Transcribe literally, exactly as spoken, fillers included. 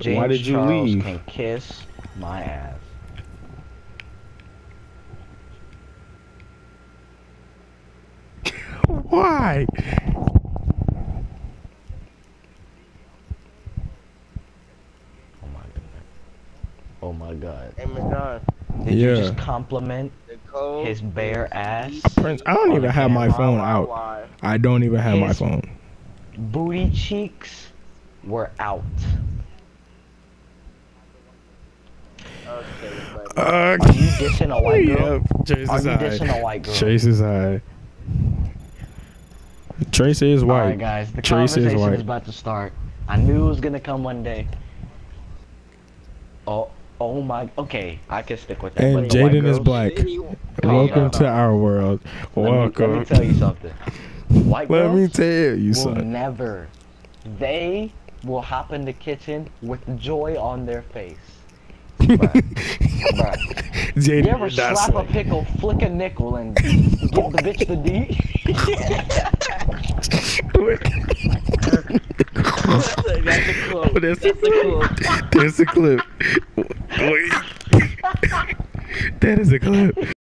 James Why did you Charles leave? can kiss my ass. Why? Oh my god. Oh my god. Hey, my God. Did Yeah. you just compliment The code his bare ass? Prince, I don't On even the have my camera. phone Why, out. why, I don't even have my His- phone. Booty cheeks were out. why? Okay, buddy. Uh, Are you dissing a white girl? Yep. Trace Are is you high. dissing a white girl? Trace is high. Trace is white. Alright guys, the Trace is conversation white. is about to start. I knew it was gonna come one day. Oh, oh my, okay, I can stick with that. And but the white Jaden is girls- black. Calm Welcome down. to our world. Let me, Welcome. let me tell you something. White Let girls me tell you will something. never. They will hop in the kitchen with joy on their face. Bruh. Bruh. Jaden, You ever you're not slap a slick. pickle, flick a nickel, and give the bitch the D? That's a quote. That's That's a quote. That's a clip. Wait. That is a clip.